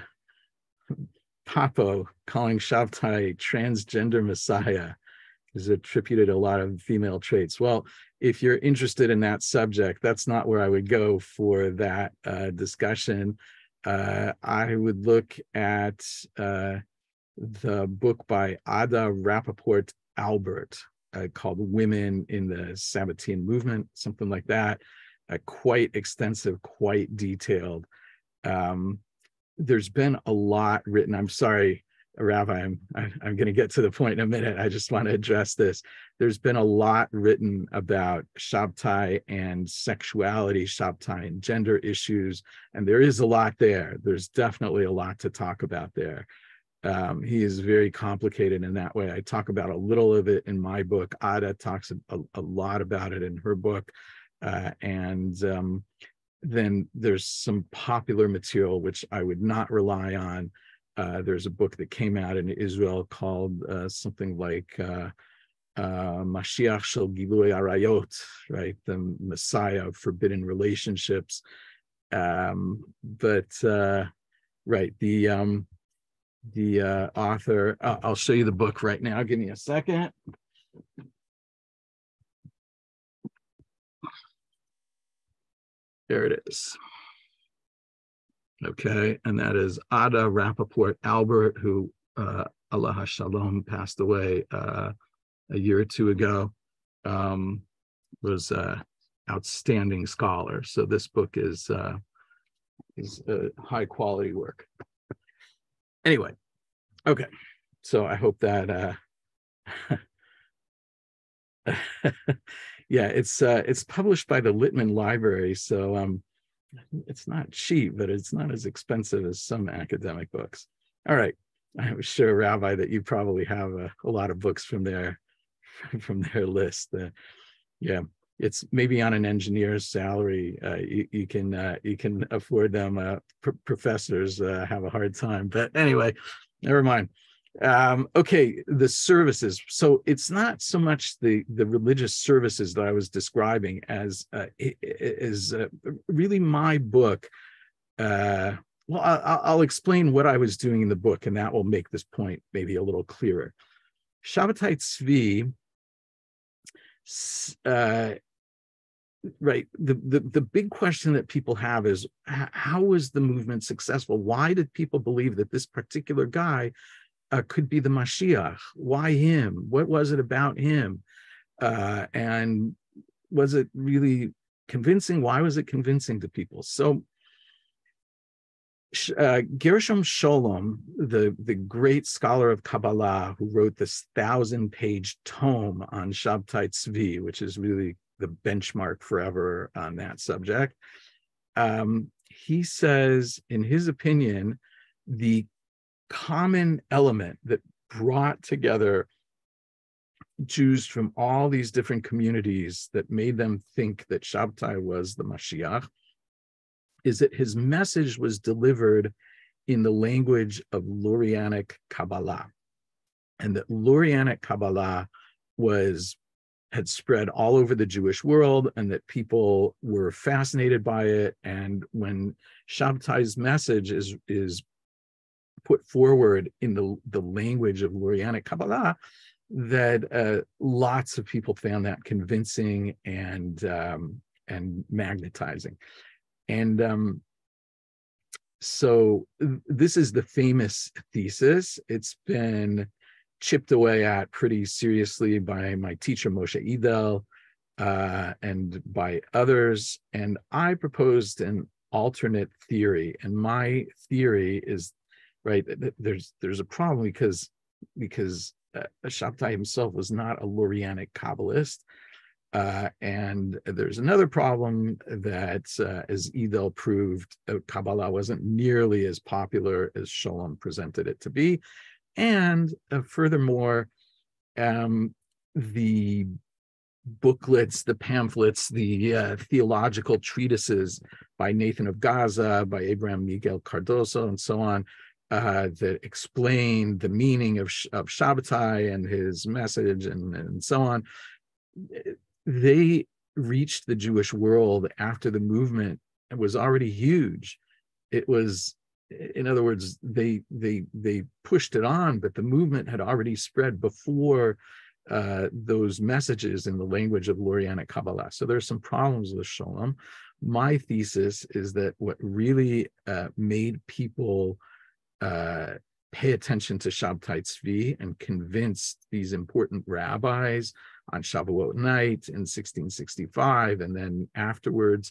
Papo calling Shabtai a transgender Messiah. Is attributed a lot of female traits. Well, if you're interested in that subject, that's not where I would go for that uh, discussion. Uh, I would look at uh, the book by Ada Rappaport Albert uh, called Women in the Sabbatean Movement, something like that. Uh, quite extensive, quite detailed. Um, there's been a lot written. I'm sorry, Rabbi, I'm, I'm going to get to the point in a minute. I just want to address this. There's been a lot written about Shabtai and sexuality, Shabtai and gender issues, and there is a lot there. There's definitely a lot to talk about there. Um, he is very complicated in that way. I talk about a little of it in my book. Ada talks a, a lot about it in her book. Uh, and um, then there's some popular material which I would not rely on. Uh, there's a book that came out in Israel called uh, something like uh, uh, Mashiach Shel Gilui Arayot, right? The Messiah of Forbidden Relationships. Um, but uh, right, the um, the uh, author, uh, I'll show you the book right now. Give me a second. There it is. Okay, and that is Ada Rappaport Albert, who uh, Allah HaShalom passed away uh, a year or two ago, um, was an outstanding scholar. So this book is uh, is a high quality work. Anyway, okay, so I hope that uh, yeah, it's uh, it's published by the Littman Library, so um, it's not cheap, but it's not as expensive as some academic books. All right, I'm sure, Rabbi, that you probably have a, a lot of books from their from their list. Uh, yeah. it's maybe on an engineer's salary, uh, you, you can uh, you can afford them. Uh, pr professors uh, have a hard time, but anyway, never mind. Um, okay, the services. So it's not so much the the religious services that I was describing as uh, is uh, really my book. Uh, well, I'll, I'll explain what I was doing in the book, and that will make this point maybe a little clearer. Shabbatai Tzvi. Uh, right. The, the, the big question that people have is, how was the movement successful? Why did people believe that this particular guy uh, could be the Mashiach? Why him? What was it about him? Uh, and was it really convincing? Why was it convincing to people? So Uh, Gershom Scholem, the, the great scholar of Kabbalah who wrote this thousand-page tome on Shabtai Tzvi, which is really the benchmark forever on that subject, um, he says, in his opinion, the common element that brought together Jews from all these different communities that made them think that Shabtai was the Mashiach is that his message was delivered in the language of Lurianic Kabbalah, and that Lurianic Kabbalah was had spread all over the Jewish world, and that people were fascinated by it. And when Shabtai's message is is put forward in the, the language of Lurianic Kabbalah, that uh, lots of people found that convincing and um, and magnetizing. And um, so this is the famous thesis. It's been chipped away at pretty seriously by my teacher, Moshe Idel, uh, and by others. And I proposed an alternate theory. And my theory is, right, there's there's a problem because, because uh, Shabtai himself was not a Lurianic Kabbalist. Uh, and there's another problem that, uh, as Idel proved, uh, Kabbalah wasn't nearly as popular as Scholem presented it to be. And uh, furthermore, um, the booklets, the pamphlets, the uh, theological treatises by Nathan of Gaza, by Abraham Miguel Cardoso, and so on, uh, that explain the meaning of, of Shabbatai and his message and, and so on, they reached the Jewish world after the movement was already huge. It was, in other words, they they they pushed it on, but the movement had already spread before uh, those messages in the language of Lurianic Kabbalah. So there's some problems with Scholem. My thesis is that what really uh, made people uh, pay attention to Shabtai Tzvi and convinced these important rabbis on Shavuot night in sixteen sixty-five, and then afterwards,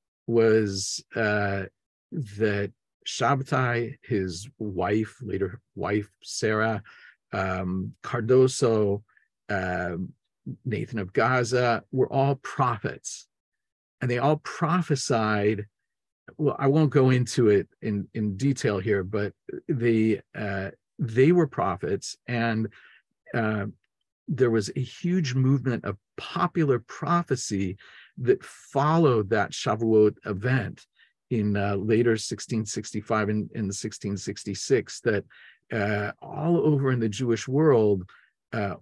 was uh, that Shabtai, his wife, later wife Sarah, um, Cardoso, uh, Nathan of Gaza, were all prophets, and they all prophesied. Well, I won't go into it in, in detail here, but they uh, they were prophets, and uh, there was a huge movement of popular prophecy that followed that Shavuot event in uh, later sixteen sixty-five and in, in sixteen sixty-six, that uh, all over in the Jewish world, uh,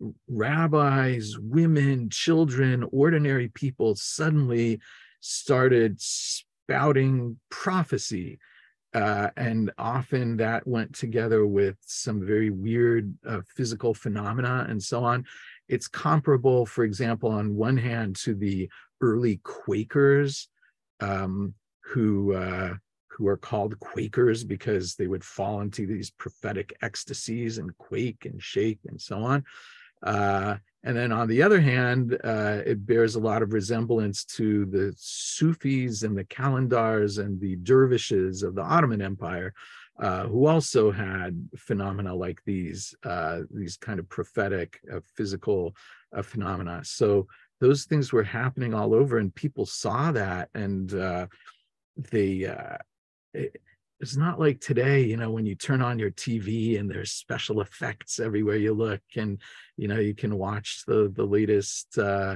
rabbis, women, children, ordinary people suddenly started spouting prophecy. Uh, and often that went together with some very weird uh, physical phenomena and so on. It's comparable, for example, on one hand to the early Quakers, um, who uh, who are called Quakers because they would fall into these prophetic ecstasies and quake and shake and so on. Uh, and then on the other hand, uh, it bears a lot of resemblance to the Sufis and the Kalendars and the dervishes of the Ottoman Empire, uh, who also had phenomena like these, uh, these kind of prophetic uh, physical uh, phenomena. So those things were happening all over, and people saw that, and uh, they, uh, it, it's not like today, you know, when you turn on your T V and there's special effects everywhere you look, and, you know, you can watch the, the latest, uh,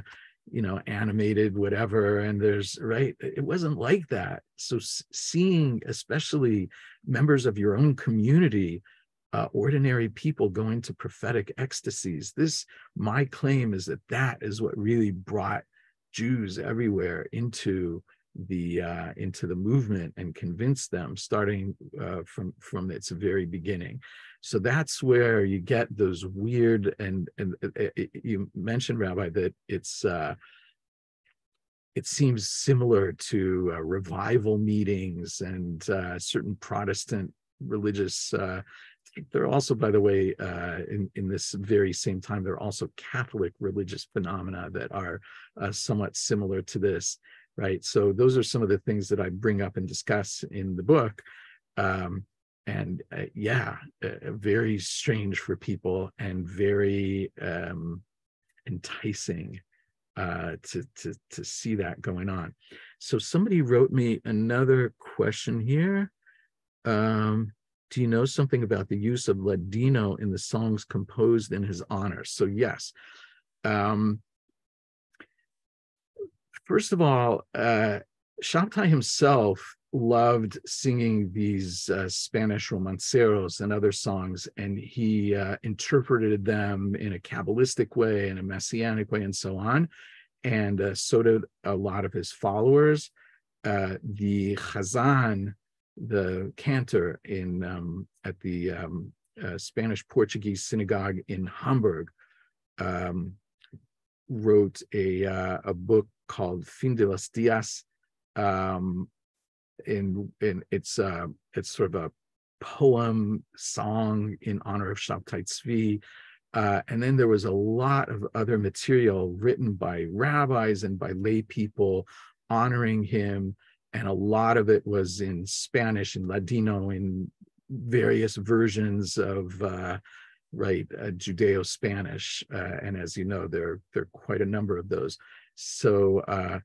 you know, animated, whatever. And there's, right, it wasn't like that. So seeing, especially members of your own community, uh, ordinary people going to prophetic ecstasies, this, my claim is that that is what really brought Jews everywhere into the uh, into the movement and convinced them, starting uh, from from its very beginning. So that's where you get those weird, and and it, it, you mentioned, Rabbi, that it's uh, it seems similar to uh, revival meetings and uh, certain Protestant religious. Uh, there are also, by the way, uh, in, in this very same time, there are also Catholic religious phenomena that are uh, somewhat similar to this, right? So those are some of the things that I bring up and discuss in the book. Um, and uh, yeah, uh, very strange for people and very um, enticing uh, to, to, to see that going on. So somebody wrote me another question here. Um, do you know something about the use of Ladino in the songs composed in his honor? So yes. Um, first of all, uh, Shabtai himself loved singing these uh, Spanish romanceros and other songs, and he uh, interpreted them in a Kabbalistic way, in a Messianic way, and so on. And uh, so did a lot of his followers. Uh, the Chazan, the cantor in um, at the um, uh, Spanish-Portuguese synagogue in Hamburg, um, wrote a uh, a book called Fin de los Días. Um, in in it's uh, it's sort of a poem song in honor of Shabtai Tzvi. Uh, and then there was a lot of other material written by rabbis and by lay people honoring him. And a lot of it was in Spanish and Ladino in various versions of, uh, right, uh, Judeo-Spanish. Uh, and as you know, there, there are quite a number of those. So uh,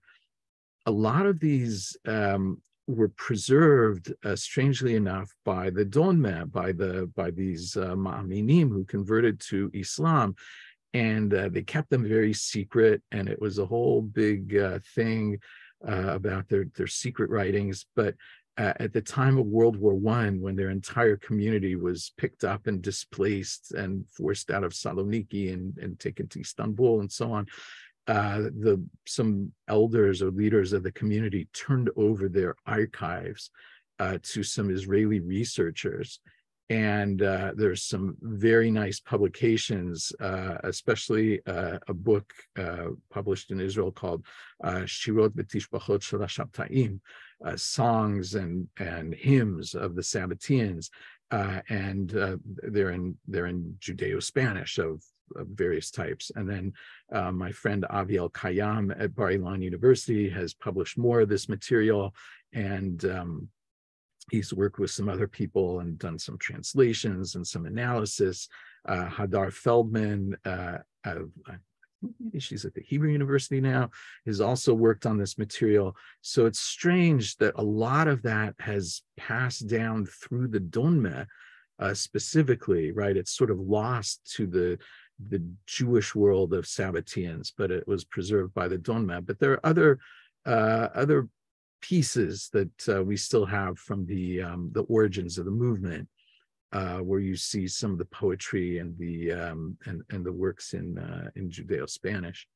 a lot of these um, were preserved, uh, strangely enough, by the Donmeh, by the by these uh, Ma'aminim who converted to Islam, and uh, they kept them very secret. And it was a whole big uh, thing uh, about their their secret writings. But uh, at the time of World War One, when their entire community was picked up and displaced and forced out of Saloniki and and taken to Istanbul and so on, Uh, the some elders or leaders of the community turned over their archives uh, to some Israeli researchers. And uh, there's some very nice publications, uh, especially uh, a book uh, published in Israel called uh, Shirot V'Tishbachot Shel HaShabtaim, uh, songs and and hymns of the Sabbateans, uh, and uh, they're in they're in Judeo-Spanish of, of various types. And then uh, my friend Aviel Kayam at Bar Ilan University has published more of this material, and um, he's worked with some other people and done some translations and some analysis. Uh, Hadar Feldman, uh, of, maybe she's at the Hebrew University now, has also worked on this material. So it's strange that a lot of that has passed down through the Donmeh uh, specifically, right? It's sort of lost to the, the Jewish world of Sabbateans, but it was preserved by the Donmeh. But there are other, uh, other pieces that uh, we still have from the um, the origins of the movement, uh, where you see some of the poetry and the um, and and the works in uh, in Judeo-Spanish.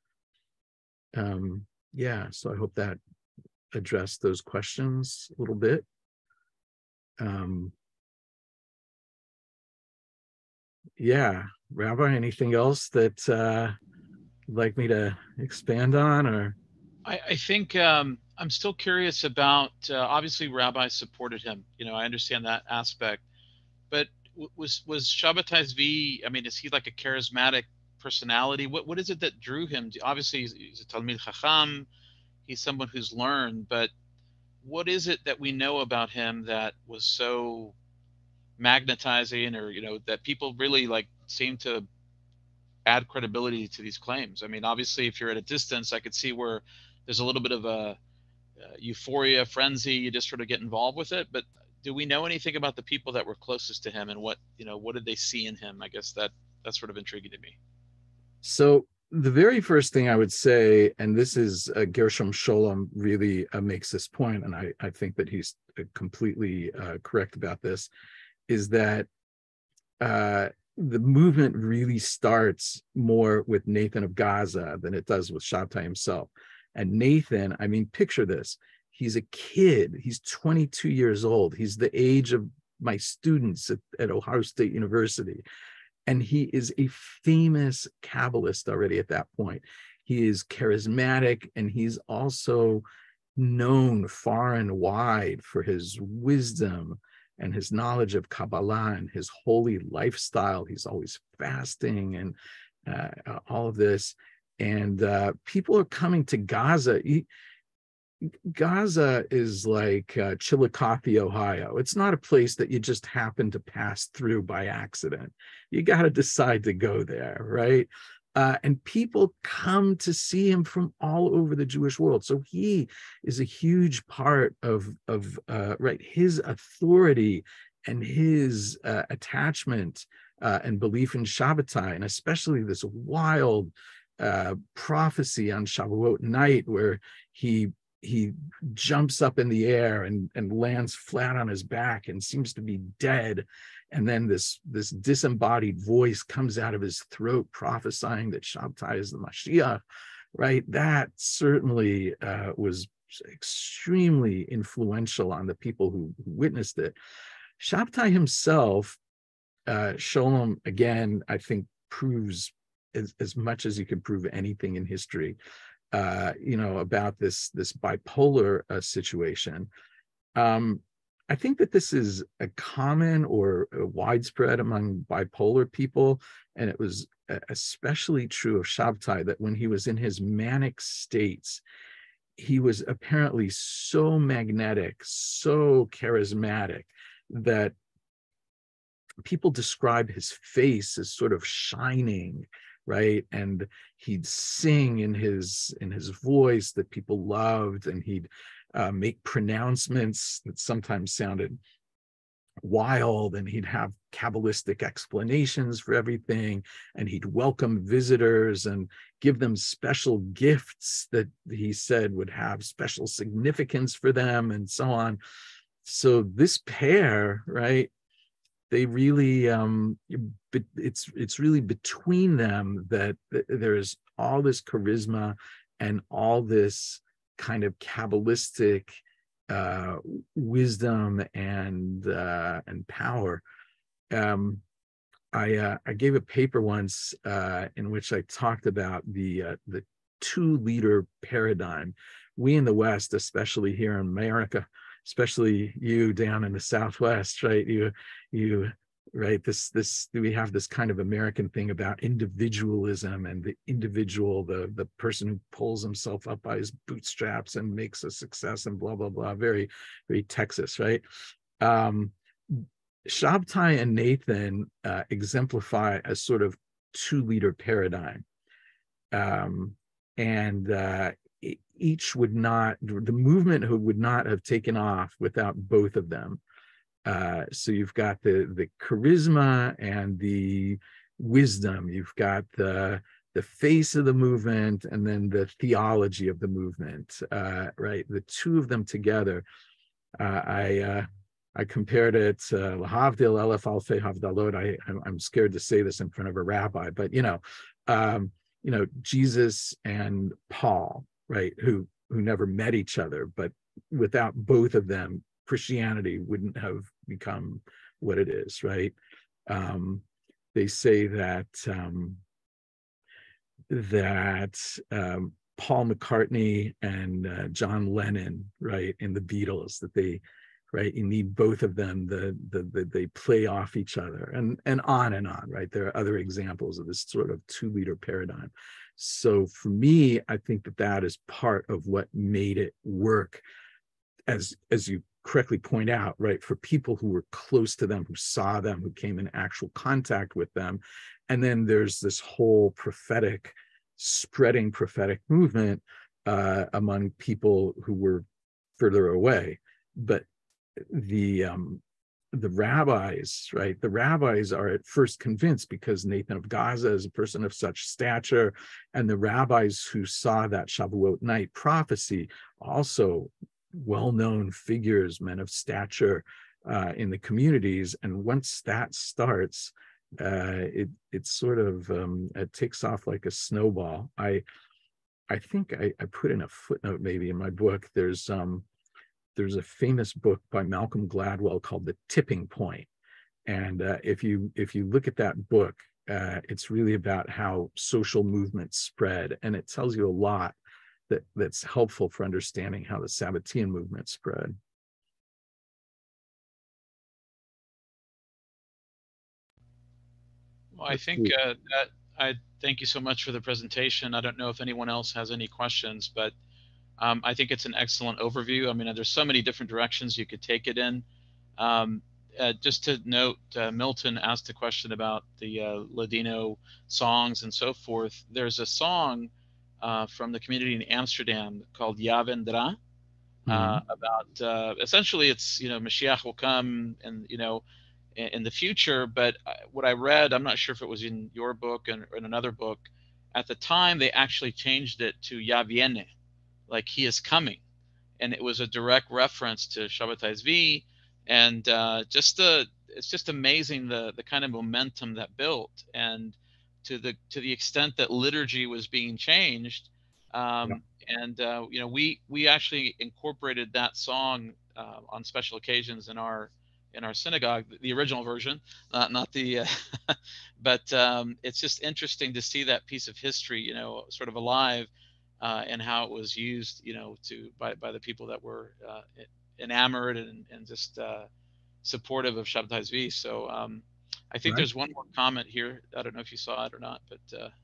Um, yeah, so I hope that addressed those questions a little bit. Um, yeah, Rabbi, anything else that uh, you'd like me to expand on, or? I, I think um, I'm still curious about, uh, obviously rabbis supported him. You know, I understand that aspect, but was, was Shabbatai Tzvi, I mean, is he like a charismatic personality? What, what is it that drew him? Obviously he's, he's a Talmid Chacham, he's someone who's learned, but what is it that we know about him that was so magnetizing, or, you know, that people really like seem to add credibility to these claims? I mean, obviously if you're at a distance, I could see where there's a little bit of a uh, euphoria, frenzy, you just sort of get involved with it. But do we know anything about the people that were closest to him, and what, you know, what did they see in him? I guess that that's sort of intriguing to me. So the very first thing I would say, and this is uh, Gershom Scholem really uh, makes this point, and I, I think that he's completely uh, correct about this, is that uh, the movement really starts more with Nathan of Gaza than it does with Shabtai himself. And Nathan, I mean, picture this. He's a kid. He's twenty-two years old. He's the age of my students at, at Ohio State University. And he is a famous Kabbalist already at that point. He is charismatic, and he's also known far and wide for his wisdom and his knowledge of Kabbalah and his holy lifestyle. He's always fasting and uh, all of this. And uh, people are coming to Gaza. He, Gaza is like uh, Chillicothe, Ohio. It's not a place that you just happen to pass through by accident. You got to decide to go there, right? Uh, and people come to see him from all over the Jewish world. So he is a huge part of, of uh, right, his authority and his uh, attachment uh, and belief in Shabbatai, and especially this wild uh, prophecy on Shavuot night where he he jumps up in the air and, and lands flat on his back and seems to be dead. And then this, this disembodied voice comes out of his throat prophesying that Shabtai is the Mashiach, right? That certainly uh, was extremely influential on the people who, who witnessed it. Shabtai himself, uh, Scholem, again, I think proves as, as much as you can prove anything in history, Uh, you know, about this this bipolar uh, situation. Um, I think that this is a common or a widespread among bipolar people, and it was especially true of Shabtai, that when he was in his manic states, he was apparently so magnetic, so charismatic, that people describe his face as sort of shining, right? And he'd sing in his in his voice that people loved, and he'd uh, make pronouncements that sometimes sounded wild, and he'd have Kabbalistic explanations for everything, and he'd welcome visitors and give them special gifts that he said would have special significance for them, and so on. So this pair, right, they really, um, it's it's really between them that there's all this charisma and all this kind of Kabbalistic uh, wisdom and uh, and power. Um, I uh, I gave a paper once uh, in which I talked about the uh, the two leader paradigm. We in the West, especially here in America, especially you down in the Southwest, right? You, you, right? This, this, we have this kind of American thing about individualism and the individual, the the person who pulls himself up by his bootstraps and makes a success and blah blah blah. Very, very Texas, right? Um, Shabtai and Nathan uh, exemplify a sort of two-leader paradigm, um, and uh, each would not, the movement would not have taken off without both of them. Uh, so you've got the the charisma and the wisdom. You've got the the face of the movement, and then the theology of the movement. Uh, right, the two of them together. Uh, I uh, I compared it to Lahavdil Elef Alfei Havdalot. I I'm scared to say this in front of a rabbi, but you know, um, you know, Jesus and Paul, right, who who never met each other, but without both of them, Christianity wouldn't have become what it is, right? Um, they say that um, that um, Paul McCartney and uh, John Lennon, right, in the Beatles, that they, right, you need both of them. The, the the they play off each other, and and on and on, right? There are other examples of this sort of two-leader paradigm. So for me, I think that that is part of what made it work, as as you correctly point out, right, for people who were close to them, who saw them, who came in actual contact with them. And then there's this whole prophetic, spreading prophetic movement uh, among people who were further away. But the um, the rabbis, right? The rabbis are at first convinced because Nathan of Gaza is a person of such stature, and the rabbis who saw that Shavuot night prophecy, also well-known figures, men of stature uh, in the communities. And once that starts, uh, it it sort of um, it takes off like a snowball. I I think I, I put in a footnote maybe in my book. There's um there's a famous book by Malcolm Gladwell called The Tipping Point. And uh, if you if you look at that book, uh, it's really about how social movements spread, and it tells you a lot that that's helpful for understanding how the Sabbatean movement spread. Well, I think uh, that I thank you so much for the presentation. I don't know if anyone else has any questions, but um, I think it's an excellent overview. I mean, there's so many different directions you could take it in. Um, uh, just to note, uh, Milton asked a question about the uh, Ladino songs and so forth. There's a song uh, from the community in Amsterdam called Ya Vendrá, uh, Mm-hmm. about uh, essentially it's, you know, Mashiach will come and, you know, in, in the future. But what I read, I'm not sure if it was in your book and in another book, at the time they actually changed it to Ya Viene, like he is coming. And it was a direct reference to Shabbatai Zvi. And uh, just the, it's just amazing the, the kind of momentum that built. And to the, to the extent that liturgy was being changed, Yeah. um, and uh, you know, we we actually incorporated that song uh, on special occasions in our in our synagogue, the original version, not not the. Uh, but um, it's just interesting to see that piece of history, you know, sort of alive, uh, and how it was used, you know, to by by the people that were uh, enamored and and just uh, supportive of Shabtai Zvi. So um, I think Right. there's one more comment here. I don't know if you saw it or not, but uh,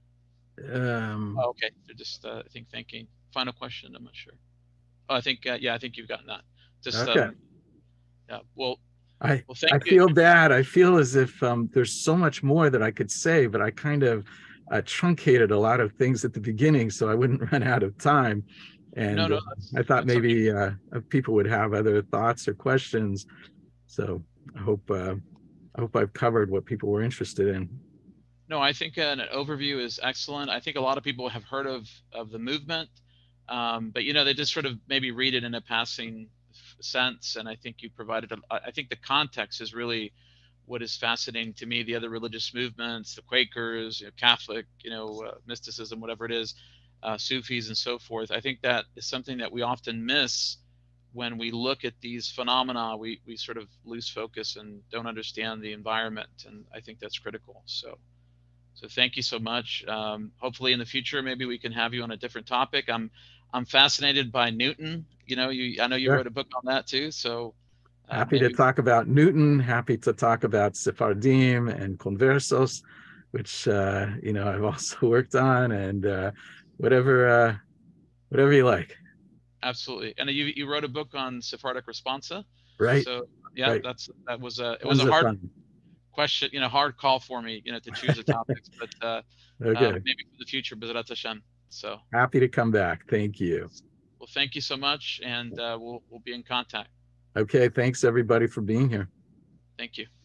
Um, oh, okay, they're just uh, I think thinking. Final question. I'm not sure. Oh, I think uh, yeah, I think you've gotten that. Just okay. um, yeah. Well, I well, thank I you. feel bad. I feel as if um, there's so much more that I could say, but I kind of uh, truncated a lot of things at the beginning so I wouldn't run out of time. No, And uh, no, that's I thought that's okay. maybe uh, people would have other thoughts or questions. So I hope uh, I hope I've covered what people were interested in. No, I think an overview is excellent. I think a lot of people have heard of of the movement, um, but you know they just sort of maybe read it in a passing sense. And I think you provided. A, I think the context is really what is fascinating to me. The other religious movements, the Quakers, you know, Catholic, you know, uh, mysticism, whatever it is, uh, Sufis, and so forth. I think that is something that we often miss when we look at these phenomena. We we sort of lose focus and don't understand the environment, and I think that's critical. So. So thank you so much. Um, hopefully in the future, maybe we can have you on a different topic. I'm, I'm fascinated by Newton. You know, you, I know you Sure. wrote a book on that too. So uh, Happy to maybe, talk about Newton, happy to talk about Sephardim and Conversos, which uh, you know I've also worked on, and uh, whatever uh, whatever you like. absolutely. And you, you wrote a book on Sephardic responsa. Right, So yeah, right. that's, that was a, it was Tons a of hard fun. question, you know, hard call for me, you know, to choose the topics, but uh, uh, Okay. maybe for the future, B'ezrat Hashem. So, Happy to come back. Thank you. well, thank you so much. And uh, we'll, we'll be in contact. Okay, thanks everybody for being here. Thank you.